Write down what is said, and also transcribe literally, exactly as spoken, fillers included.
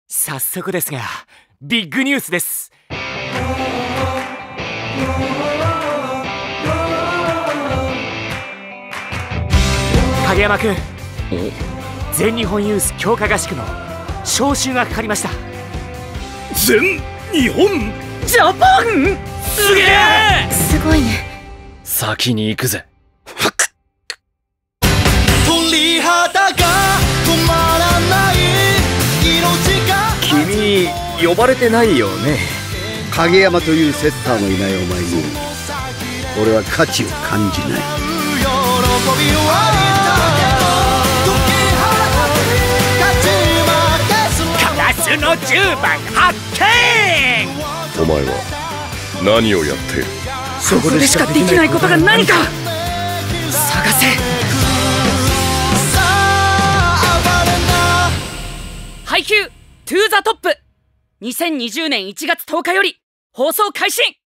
早速ですがビッグニュースです。影山くん、全日本ユース強化合宿の招集がかかりました。 全日本ジャパン、すげえ、 すごいね。 先に行くぜ。 鳥肌が止まらない命が。 君呼ばれてないよね。 影山というセッターのいないお前に俺は価値を感じない。 カラスのじゅうばん発見。 お前は何をやっている？ そこでしかできないことが何か探せ。 ハイキュートゥーザトップにせんにじゅうねんいちがつとおかより放送開始。